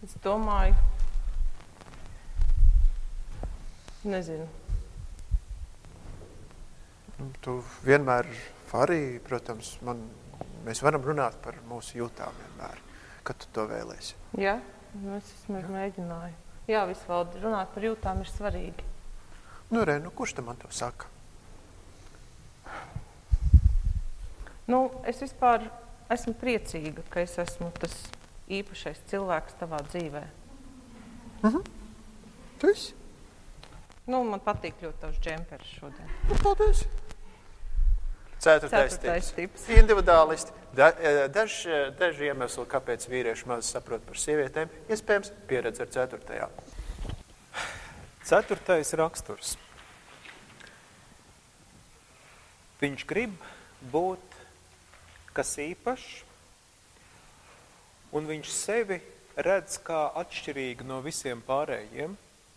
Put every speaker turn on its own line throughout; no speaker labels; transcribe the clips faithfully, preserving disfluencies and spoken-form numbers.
Es domāju, nezinu.
Tu vienmēr vari, protams, man, mēs varam runāt par mūsu jūtām vienmēr, kad tu to vēlēsi.
Jā, es vismaz mēģināju. Jā, Visvaldi, runāt par jūtām ir svarīgi.
Nu, re, nu, kurš te man to saka?
Nu, es vispār esmu priecīga, ka es esmu tas īpašais cilvēks tavā dzīvē.
Mhm. Tu esi?
Nu, man patīk ļoti tavs džemperis šodien.
Nu, paldies. Ceturtais,
Ceturtais
tips.
tips.
Individuālisti. Da, daži, daži iemesli, kāpēc vīrieši maz saprot par sievietēm, iespējams pieredze ar ceturtajā.
Ceturtais raksturs. Viņš grib būt kas īpašs, un viņš sevi redz kā atšķirīgu no visiem pārējiem,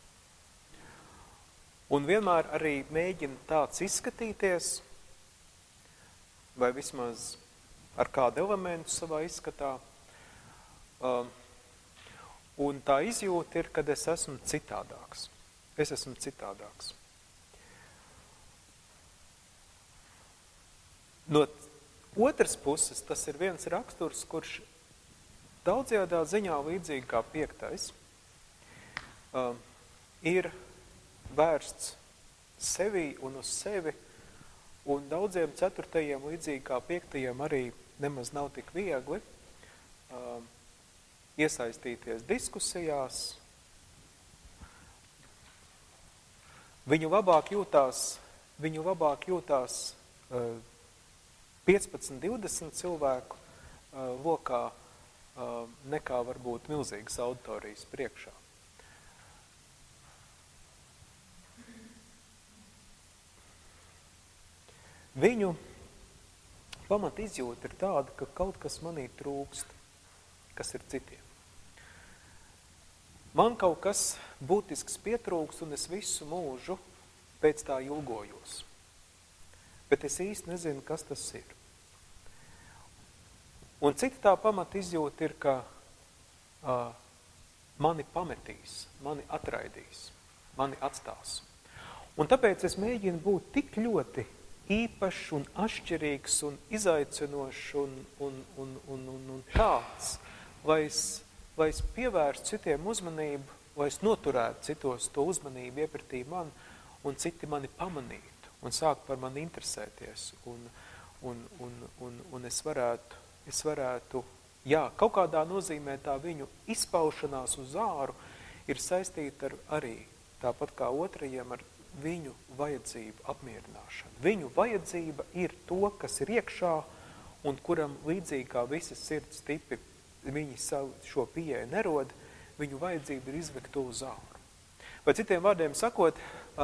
un vienmēr arī mēģina tāds izskatīties, vai vismaz ar kādu elementu savā izskatā. Um, un tā izjūta ir, kad es esmu citādāks. Es esmu citādāks. No otras puses, tas ir viens raksturs, kurš daudzajādā ziņā līdzīgi kā piektais, um, ir vērsts sevī un uz sevi, un daudziem ceturtajiem līdzīgi kā piektajiem arī nemaz nav tik viegli um, iesaistīties diskusijās. Viņu labāk jūtās, viņu labāk jūtās uh, piecpadsmit divdesmit cilvēku uh, lokā uh, nekā varbūt milzīgas auditorijas priekšā. Viņu pamat izjūta ir tāda, ka kaut kas manī trūkst, kas ir citiem. Man kaut kas būtisks pietrūkst, un es visu mūžu pēc tā ilgojos. Bet es īsti nezinu, kas tas ir. Un cita tā pamat izjūta ir, ka uh, mani pametīs, mani atraidīs, mani atstās. Un tāpēc es mēģinu būt tik ļoti īpašs un atšķirīgs un izaicinošs un, un, un, un, un, un tāds, lai es, lai es pievērstu citiem uzmanību, lai es noturētu citos to uzmanību iepratī man, un citi mani pamanītu un sāk par mani interesēties. Un, un, un, un, un es varētu, es varētu, jā, kaut kādā nozīmē tā viņu izpaušanās uz āru ir saistīta ar arī, tāpat kā otrajiem, ar viņu vajadzību apmierināšanu. Viņu vajadzība ir to, kas ir iekšā, un kuram līdzīgi kā visas sirds tipi, viņi savu šo pieeju nerod, viņu vajadzība ir izvekt to uz āru. Vai citiem vārdiem sakot,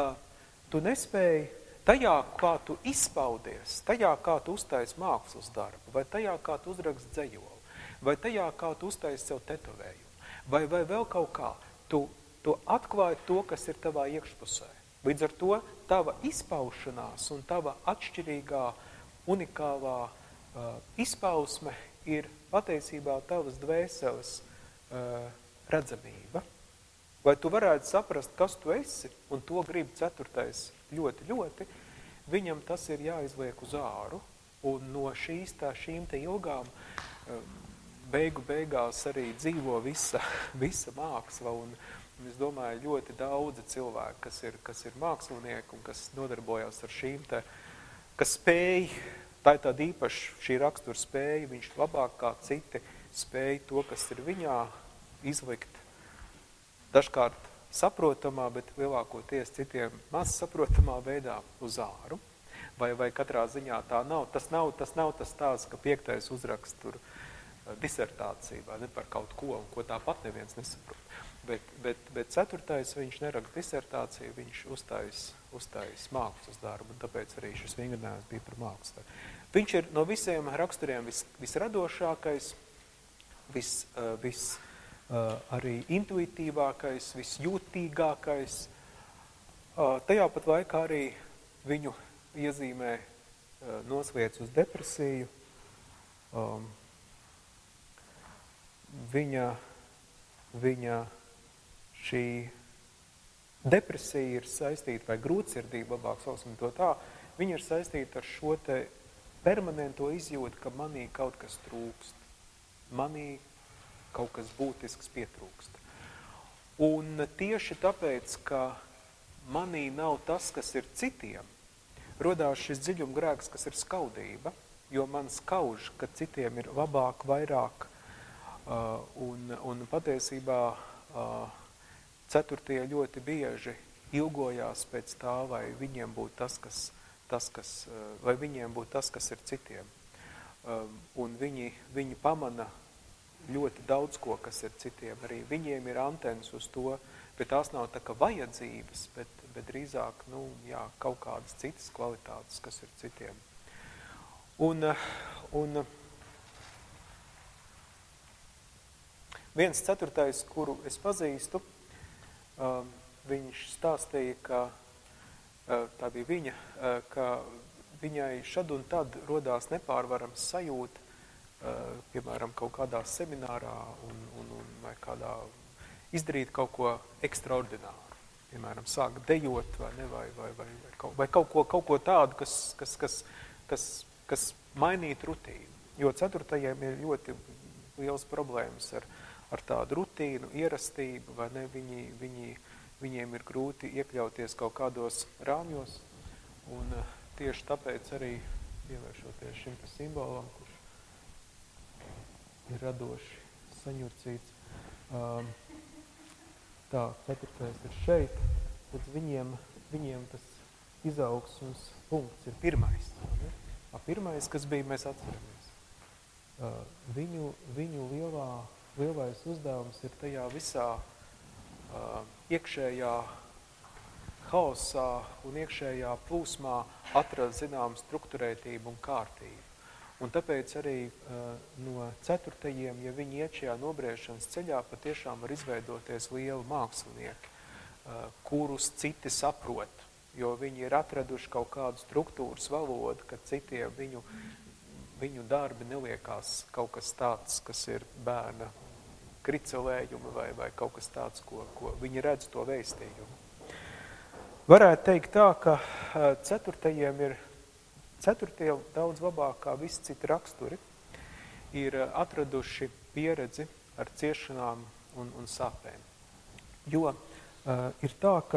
tu nespēji tajā, kā tu izpaudies, tajā, kā tu uztais mākslas darbu, vai tajā, kā tu uzrakst dzejoli, vai tajā, kā tu uztais sev tetovējumu, vai, vai vēl kaut kā, tu, tu atklāji to, kas ir tavā iekšpusē. Līdz ar to tava izpaušanās un tava atšķirīgā, unikālā uh, izpausme ir patiesībā tavas dvēseles uh, redzamība. Vai tu varētu saprast, kas tu esi, un to grib ceturtais ļoti, ļoti, viņam tas ir jāizliek uz āru, un no šīs tā, šīm te ilgām uh, beigu beigās arī dzīvo visa, visa māksla, un es domāju, ļoti daudzi cilvēki, kas ir, kas ir mākslinieki un kas nodarbojās ar šīm te, kas spēj, tā ir tāda īpaša šī rakstura spēja, viņš labāk kā citi spēj to, kas ir viņā, izlikt dažkārt saprotamā, bet lielākoties citiem maz saprotamā veidā uz āru. Vai, vai katrā ziņā tā nav, tas nav tas, nav tas tās, ka piektais uzrakst tur disertāciju vai ne par kaut ko, un ko tāpat neviens nesaprot. Bet, bet, bet ceturtais, viņš neraksta disertāciju, viņš uztais, uztais mākslas darbu, un tāpēc arī šis vingrinājums bija par mākslas darbu. Viņš ir no visiem raksturiem vis, visradošākais, vis, uh, vis uh, arī intuitīvākais, visjūtīgākais. Uh, tajā pat laikā arī viņu iezīmē uh, nosliec uz depresiju. Um, viņa viņa šī depresija ir saistīta, vai grūtsirdība, labāk saucam to tā, viņa ir saistīta ar šo te permanento izjūtu, ka manī kaut kas trūkst. Manī kaut kas būtisks pietrūkst. Un tieši tāpēc, ka manī nav tas, kas ir citiem, rodās šis dziļumgrēks, kas ir skaudība, jo man skauž, ka citiem ir labāk, vairāk, uh, un, un patiesībā uh, ceturtie ļoti bieži ilgojās pēc tā, vai viņiem būtu tas, kas, tas, kas, uh, vai viņiem būtu tas, kas ir citiem. Uh, un viņi, viņi pamana ļoti daudz ko, kas ir citiem. Arī viņiem ir antenas uz to, bet tās nav tā kā vajadzības, bet, bet drīzāk, nu, jā, kaut kādas citas kvalitātes, kas ir citiem. Un, un viens ceturtais, kuru es pazīstu, uh, viņš stāstīja, ka uh, tā bija viņa, uh, ka viņai šad un tad rodās nepārvarams sajūta, uh, piemēram, kaut kādā seminārā un, un, un vai kādā izdarīt kaut ko ekstraordināru. Piemēram, sāk dejot vai, ne, vai, vai, vai, vai, kaut, vai kaut, ko, kaut ko tādu, kas, kas, kas, kas, kas mainītu rutīnu. Jo ceturtajiem ir ļoti liels problēmas ar, ar tādu rutīnu, ierastību, vai ne, viņi, viņi, viņiem ir grūti iekļauties kaut kādos rāmjos, un tieši tāpēc arī pievēršoties šim simbolam, kurš ir radoši saņurcīts, um, tā, ceturtais ir šeit, tad viņiem, viņiem tas izaugsmes punkts ir pirmais. Ne? A pirmais, kas bija, mēs atceramies. Uh, viņu viņu lielā, lielais uzdevums ir tajā visā uh, iekšējā haosā un iekšējā plūsmā atrast zinām strukturētību un kārtību. Un tāpēc arī uh, no ceturtajiem, ja viņi iet šajā nobriešanas ceļā, patiešām var izveidoties lieli mākslinieki, uh, kurus citi saprot, jo viņi ir atraduši kaut kādu struktūras valodu, ka citiem viņu, viņu darbi neliekās kaut kas tāds, kas ir bērna kricelējumi vai, vai kaut kas tāds, ko, ko viņi redz to vēstījumu. Varētu teikt tā, ka uh, ceturtajiem ir Ceturtie daudz labāk kā visi citi raksturi ir atraduši pieredzi ar ciešanām un, un sāpēm. Jo uh, ir tā, ka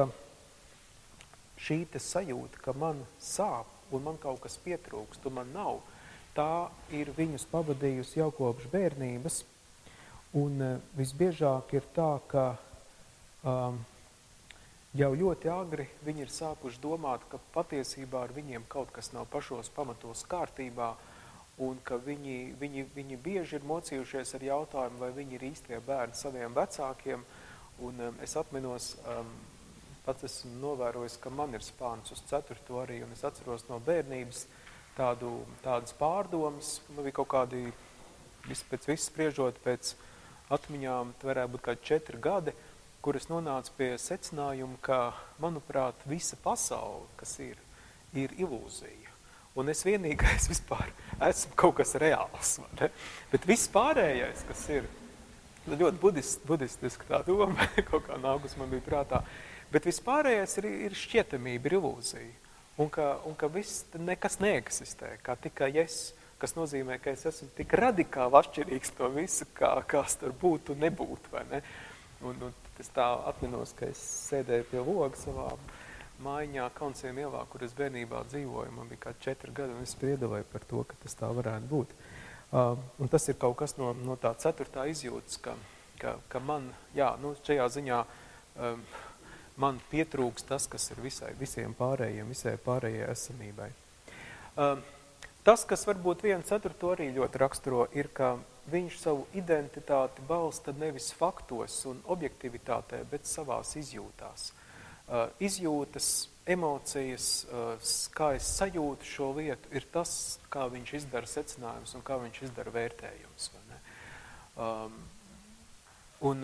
šī te sajūta, ka man sāp un man kaut kas pietrūkst un man nav, tā ir viņus pavadījusi jau kopš bērnības. Un uh, visbiežāk ir tā, ka um, jau ļoti agri viņi ir sākuši domāt, ka patiesībā ar viņiem kaut kas nav pašos pamatos kārtībā un ka viņi, viņi, viņi bieži ir mocījušies ar jautājumu, vai viņi ir īstie bērni saviem vecākiem. Un um, es atminos, um, pats esmu novērojis, ka man ir spārns uz ceturto arī, un es atceros no bērnības tādu, tādas pārdomas, man bija kaut kādi, vis, pēc viss spriežot pēc atmiņām, varētu būt kādi četri gadi, kur es nonācu pie secinājuma, ka, manuprāt, visa pasaule, kas ir, ir ilūzija. Un es vienīgais vispār esmu kaut kas reāls, ne? Bet viss pārējais, kas ir, ļoti budist, budistiski tā doma, kaut kā nākus man bija prātā, bet viss pārējais ir, ir šķietamība, ir ilūzija. Un ka, un ka viss nekas neeksistē, kā tikai es, kas nozīmē, ka es esmu tik radikāli atšķirīgs to visu, kā, kas tur būtu un nebūtu, vai ne? Un, un es tā atminos, ka es sēdēju pie loga savā mājiņā Kaunsiem ielā, kur es bērnībā dzīvoju. Man bija kā četri gadi, un es spriedelēju par to, ka tas tā varētu būt. Uh, un tas ir kaut kas no, no tā ceturtā izjūtas, ka, ka, ka man, jā, nu, šajā ziņā um, man pietrūks tas, kas ir visai, visiem pārējiem, visai pārējai esamībai. Um, tas, kas varbūt vienu ceturto arī ļoti raksturo, ir, ka viņš savu identitāti balsta nevis faktos un objektivitātē, bet savās izjūtās. Uh, izjūtas, emocijas, uh, kā es sajūtu šo lietu, ir tas, kā viņš izdara secinājumus un kā viņš izdara vērtējumus. Vai ne? Um, un,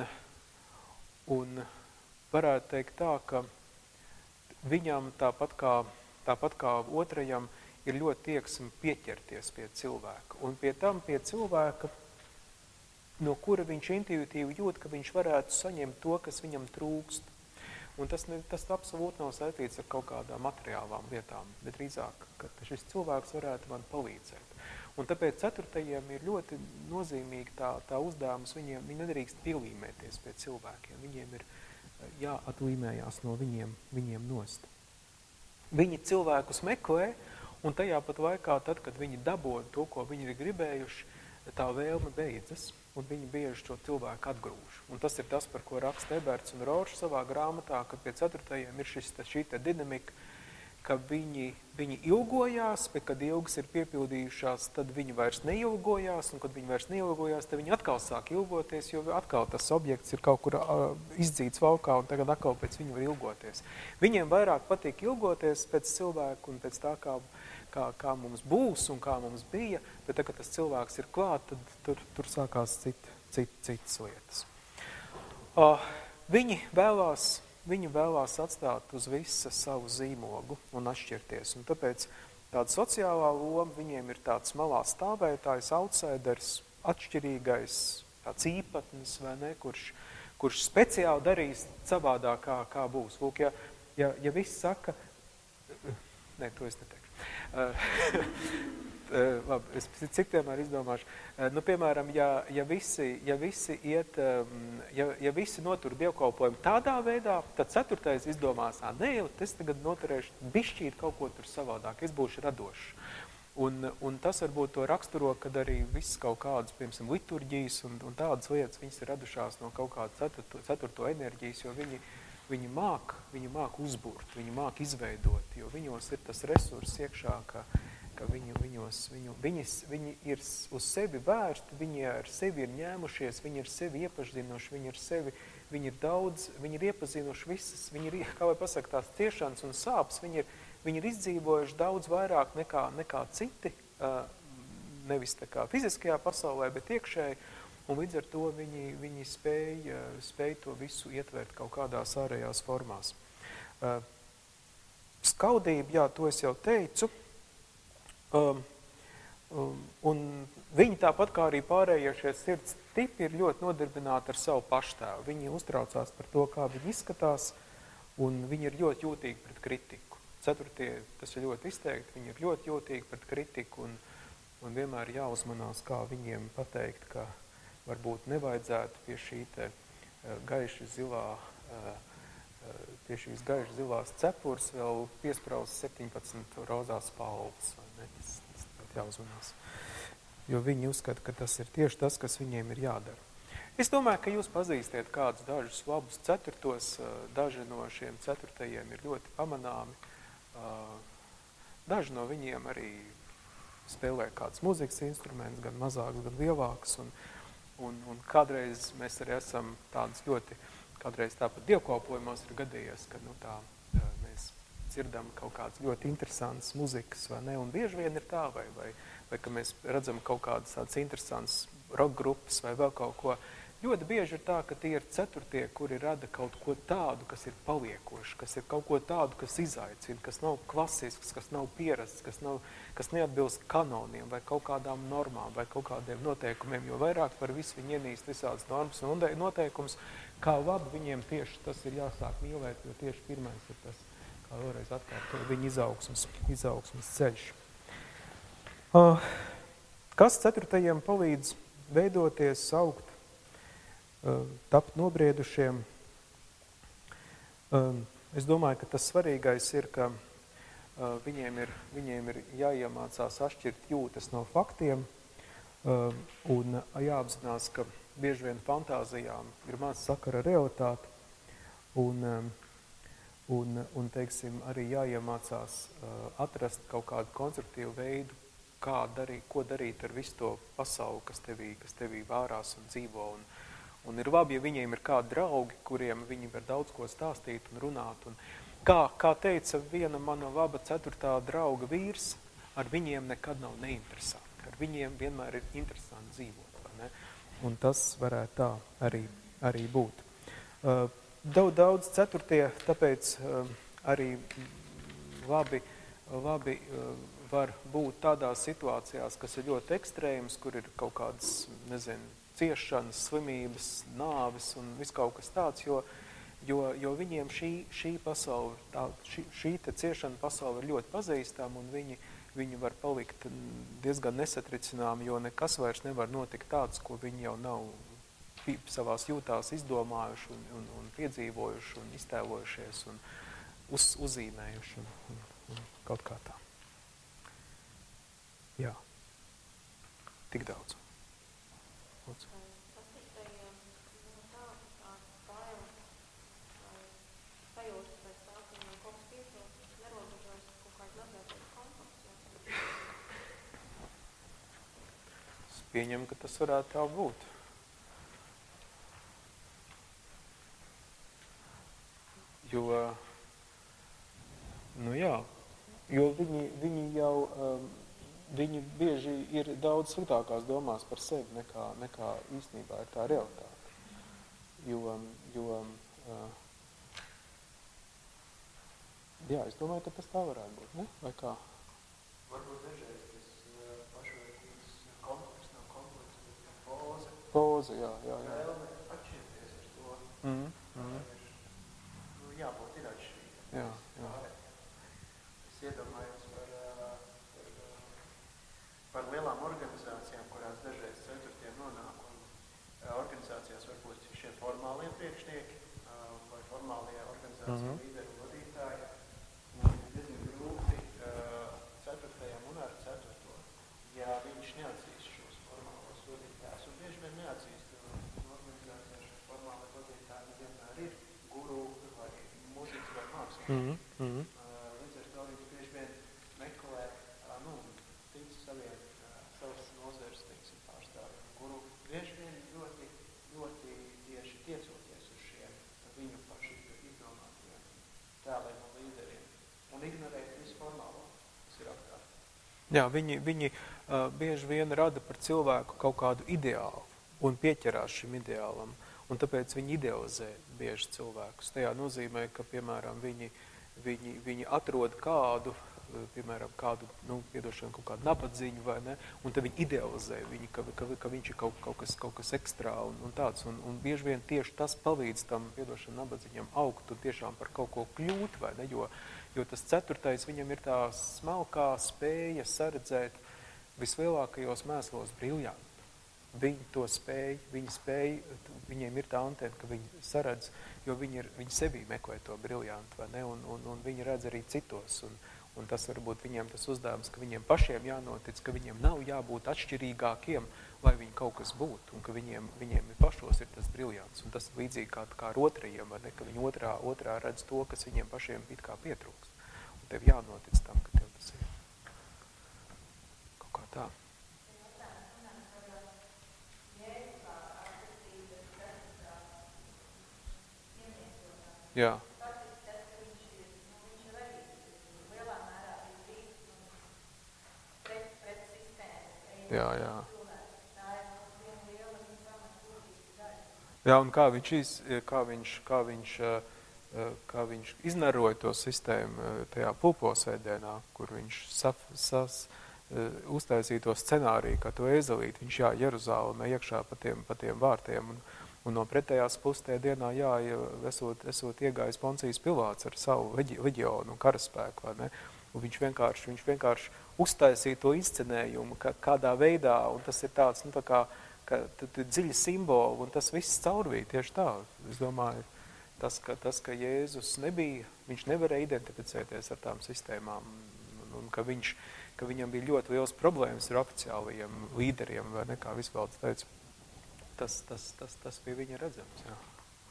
un varētu teikt tā, ka viņam tāpat kā, tāpat kā otrajam ir ļoti tieksme pieķerties pie cilvēka. Un pie tam pie cilvēka no kura viņš intuitīvi jūt, ka viņš varētu saņemt to, kas viņam trūkst. Un tas, ne, tas absolūti nav saistīts ar kaut kādām materiālām lietām, bet drīzāk, ka šis cilvēks varētu man palīdzēt. Un tāpēc ceturtajiem ir ļoti nozīmīgi tā, tā uzdevums, viņiem, viņi nedrīkst pielīmēties pie cilvēkiem, viņiem ir jāatlīmējās no viņiem, viņiem nost. Viņi cilvēkus meklē, un tajā pat laikā, tad, kad viņi dabū to, ko viņi ir gribējuši, tā vēlme beidzas, un viņi bieži šo cilvēku atgrūž. Un tas ir tas, par ko raksta Eberts un Rošs savā grāmatā, kad pie ceturtajiem ir šis, šī te dinamika, ka viņi, viņi ilgojās, bet kad ilgas ir piepildījušās, tad viņi vairs neilgojās, un kad viņi vairs neilgojās, tad viņi atkal sāk ilgoties, jo atkal tas objekts ir kaut kur uh, izdzīts valkā, un tagad atkal pēc viņa var ilgoties. Viņiem vairāk patīk ilgoties pēc cilvēku un pēc tā, kā, kā, kā mums būs un kā mums bija, bet tad, kad tas cilvēks ir klāt, tad tur, tur sākās cit, cit, citas lietas. Uh, viņi vēlās Viņi vēlās atstāt uz visa savu zīmogu un atšķirties. Un tāpēc tāda sociālā loma viņiem ir tāds malā stāvētājs, outsiders, atšķirīgais, tāds īpatnis, vai ne, kurš, kurš speciāli darīs savādā, kā, kā būs. Lūk, ja, ja, ja viss saka, nē, to es neteikšu. Uh, labi, es citiem arī izdomāšu. Uh, nu, piemēram, ja, ja, visi, ja, visi iet, um, ja, ja visi notur dievkalpojumu tādā veidā, tad ceturtais izdomās, ā, nē, es tagad noturēšu bišķīt kaut ko tur savādāk, es būšu radošs. Un, un tas varbūt to raksturo, kad arī viss kaut kādas, piemēram, liturģijas un, un tādas lietas, viņas ir radušās no kaut kāda ceturto, ceturto enerģijas, jo viņi, viņi māk, viņi māk uzburt, viņi māk izveidot, jo viņos ir tas resurs iekšā, ka ka viņu, viņos, viņu, viņas, viņi ir uz sevi vērsti, viņi ar sevi ir ņēmušies, viņi ir sevi iepazinuši, viņi ir sevi, viņi ir daudz, viņi ir iepazinuši visas, viņi ir, kā vai pasaka, tās ciešanas un sāpes, viņi ir, viņi ir izdzīvojuši daudz vairāk nekā, nekā citi, nevis tā kā fiziskajā pasaulē, bet iekšēji, un līdz ar to viņi, viņi spēj, spēj to visu ietvert kaut kādās ārējās formās. Skaudība, jā, to es jau teicu, Um, um, un viņi tāpat kā arī pārējie šie sirds tipi ir ļoti nodarbināti ar savu paštēvu. Viņi uztraucās par to, kā viņi izskatās, un viņi ir ļoti jūtīgi pret kritiku. Ceturtie, tas ir ļoti izteikti, viņi ir ļoti jūtīgi pret kritiku, un, un vienmēr jāuzmanās, kā viņiem pateikt, ka varbūt nevajadzētu pie šī te uh, gaiši zilā, uh, pie šīs gaiši zilās cepures vēl piespraust septiņpadsmit rozās palvas. Tas, tas jāuzmanās. Jo viņi uzskata, ka tas ir tieši tas, kas viņiem ir jādara. Es domāju, ka jūs pazīstiet kādus dažus labus ceturtos, daži no šiem ceturtajiem ir ļoti pamanāmi. Daži no viņiem arī spēlē kāds muzikas instruments, gan mazāks, gan lielāks, un, un, un kādreiz mēs arī esam tādas ļoti, kādreiz tāpat dievkalpojumos ir gadījies, ka nu tā mēs dzirdam kaut kādas ļoti interesantas muzikas, vai ne, un bieži vien ir tā, vai, vai, vai ka mēs redzam kaut kādas tādas interesantas rock grupas vai vēl kaut ko. Ļoti bieži ir tā, ka tie ir ceturtie, kuri rada kaut ko tādu, kas ir paliekoši, kas ir kaut ko tādu, kas izaicina, kas nav klasisks, kas nav pierasts, kas, nav, kas neatbilst kanoniem vai kaut kādām normām vai kaut kādiem noteikumiem, jo vairāk par visu viņi ienīst visādas normas un noteikums, kā labi viņiem tieši tas ir jāsāk mīlēt, jo tieši pirmais ir tas, kā vēlreiz atkārtoju, viņa izaugsmas, izaugsmas ceļš. Uh, kas ceturtajiem palīdz veidoties, augt, uh, tapt nobriedušiem? Uh, es domāju, ka tas svarīgais ir, ka uh, viņiem, ir, viņiem ir jāiemācās atšķirt jūtas no faktiem uh, un jāapzinās, ka bieži vien fantāzijām ir maz sakara realitāte un um, Un, un teiksim, arī jāiemācās uh, atrast kaut kādu konstruktīvu veidu, kā darīt, ko darīt ar visu to pasauli, kas tevī, kas tevī vārās un dzīvo. Un, un ir labi, ja viņiem ir kādi draugi, kuriem viņi var daudz ko stāstīt un runāt. Un kā, kā teica viena mana laba ceturtā drauga vīrs, ar viņiem nekad nav neinteresanti. Ar viņiem vienmēr ir interesanti dzīvot. Vai ne? Un tas varētu tā arī, arī būt. Uh, Daudz, daudz ceturtie, tāpēc uh, arī labi, labi uh, var būt tādās situācijās, kas ir ļoti ekstrēmas, kur ir kaut kādas, nezinu, ciešanas, slimības, nāves un viss kaut kas tāds, jo, jo, jo viņiem šī, šī pasaule, tā, šī, šī te ciešana pasaule ir ļoti pazīstama, un viņi, viņi var palikt diezgan nesatricinām, jo nekas vairs nevar notikt tāds, ko viņi jau nav savās jūtās izdomājuši un, un, un piedzīvojuši un iztēlojušies un uz, uzzīmējuši un, un, un kaut kā tā. Jā. Tik daudz. Lūdzu. Es pieņemu, ka tas varētu tā būt. Jo, nu jā, jo viņi, viņi jau, um, viņi bieži ir daudz sliktākās domās par sevi nekā, nekā īstenībā ir tā realitāte. Jo, jo uh, jā, es domāju, ka tas tā varētu būt, ne? Vai kā?
Varbūt dažreiz tas uh, pašvērtības kompleks nav kompleks, bet tā poze.
Poze, jā, jā, jā.
Vēlme atšķirties ar to.
Mm, mm.
Jābūt ir atšķirīgi.
Jā, jā.
Es iedomājos par, par, par lielām organizācijām, kurās dažreiz ceturtie nonāk. Un organizācijās varbūt šie formālie priekšnieki vai formālie organizāciju mm-hmm. līderi un vadītāji. Un diezgan grūti ceturtajam un ar ceturto, ja viņš neatzīst šos formālos vadītājus. Un bieži vien neatzīst, un organizācijā šos formālie vadītāji nevienmēr ir guru vai mūzikas vai mākslas.
Mm -hmm.
uh, līdz ar to viņš bieži vien meklē, uh, nu, tic saviem, uh, savas nozares, teiksim, pārstāvjiem. Guru bieži vien ļoti, ļoti tieši tiecoties uz šiem viņu paši izdomātiem tēliem un līderiem. Un ignorēt visu formālo, kas ir apkārt.
Jā, viņi, viņi uh, bieži vien rada par cilvēku kaut kādu ideālu un pieķerās šim ideālam. Un tāpēc viņi idealizē bieži cilvēkus. Tajā nozīmē, ka, piemēram, viņi, viņi, viņi atrod kādu, piemēram, kādu, nu, piedošanu, kaut kādu nabadziņu, vai ne, un tad viņi idealizē viņu, ka, ka, ka viņš ir kaut, kaut, kas, kaut kas ekstrā un, un tāds. Un, un bieži vien tieši tas palīdz tam, piedošanu, nabadziņam augt un tiešām par kaut ko kļūt, vai ne, jo, jo tas ceturtais viņam ir tā smalkā spēja saredzēt vislielākajos mēslos briljantu. Viņi to spēj, viņi spēj, viņiem ir tā antena, ka viņi saredz, jo viņi, ir, viņi sevī meklē to briljantu, vai ne, un, un, un viņi redz arī citos, un, un tas varbūt viņiem tas uzdevums, ka viņiem pašiem jānotic, ka viņiem nav jābūt atšķirīgākiem, lai viņi kaut kas būtu, un ka viņiem, viņiem pašos ir tas briljants, un tas līdzīgi kā, kā ar otrajiem, vai ne, ka viņi otrā, otrā redz to, kas viņiem pašiem it kā pietrūks, un tev jānotic tam, ka tev tas ir kaut kā tā. Jā. Jā, jā. Jā, un kā viņš, iz, kā viņš, kā viņš, kā viņš iznaroja to sistēmu tajā pulposēdienā, kur viņš saf, sas, uztaisīja to scenāriju, kā to ezelīt, viņš jā, Jeruzālēmē iekšā pa tiem, pa tiem vārtiem, un, un no pretējās puses tajā dienā, jā, esot, esot iegājis Poncijas Pilāts ar savu leģi, leģionu un karaspēku, vai ne? Un viņš vienkārši, viņš vienkārši uztaisīja to inscenējumu, ka, kādā veidā, un tas ir tāds, nu tā kā, ka dziļi simboli, un tas viss caurvīja tieši tā. Es domāju, tas, ka, tas, ka Jēzus nebija, viņš nevarēja identificēties ar tām sistēmām, un, un ka, viņš, ka viņam bija ļoti liels problēmas ar oficiālajiem līderiem, vai ne, kā Visvalds teica. Tas, tas, tas, tas bija viņa redzams, jā.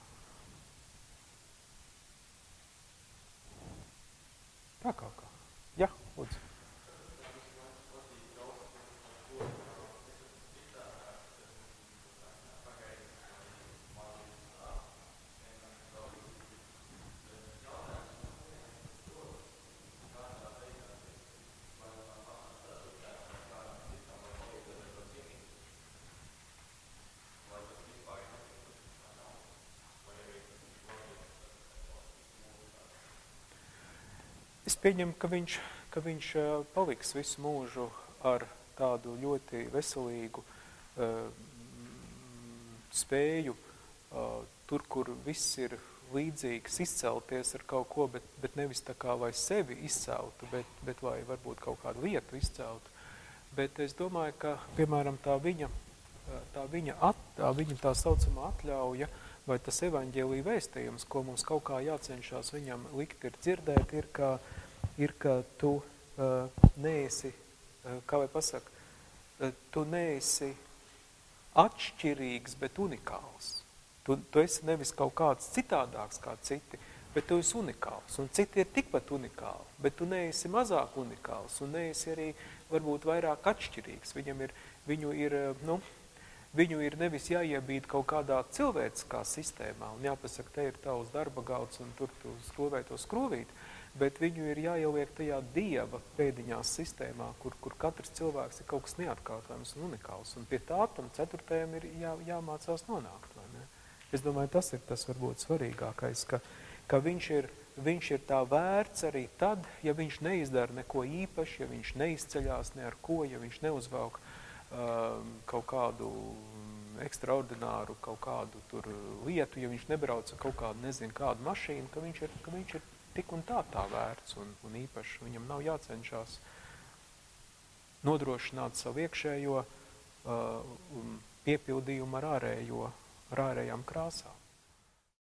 Tā kā kā. Jā, lūdzu. Es pieņemu, ka viņš, ka viņš paliks visu mūžu ar tādu ļoti veselīgu, spēju uh, tur, kur viss ir līdzīgs, izcelties ar kaut ko, bet, bet nevis tā kā lai sevi izceltu, bet, bet lai varbūt kaut kādu lietu izceltu. Bet es domāju, ka, piemēram, tā viņa, tā viņa, at, tā, viņa tā saucamā atļauja, vai tas evaņģēlija vēstījums, ko mums kaut kā jācenšās viņam likt ir dzirdēt, ir, ka, ir, ka tu uh, neesi, uh, kā vai pasaka, uh, tu neesi atšķirīgs, bet unikāls. Tu, tu esi nevis kaut kāds citādāks kā citi, bet tu esi unikāls. Un citi ir tikpat unikāli, bet tu neesi mazāk unikāls un neesi arī varbūt vairāk atšķirīgs. Viņam ir, viņu ir, nu, viņu ir nevis jāiebīd kaut kādā cilvēciskā sistēmā un jāpasaka, te ir tavs darba galds un tur tu skrūvē to skrūvīt, bet viņu ir jāieliek tajā dieva pēdiņās sistēmā, kur, kur katrs cilvēks ir kaut kas neatkārtojams un unikāls. Un pie tā tam ceturtajam ir jā, jāmācās nonākt, vai ne? Es domāju, tas ir tas varbūt svarīgākais, ka, ka viņš, ir, viņš ir tā vērts arī tad, ja viņš neizdara neko īpaši, ja viņš neizceļās ne ar ko, ja viņš neuzvelk um, kaut kādu ekstraordināru, kaut kādu tur lietu, ja viņš nebrauc ar kaut kādu, nezinu, kādu mašīnu, ka viņš ir, ka viņš ir tik un tā tā vērts un, un īpaši. Viņam nav jācenšās nodrošināt savu iekšējo uh, piepildījumu ar ārējo, ar ārējām krāsām.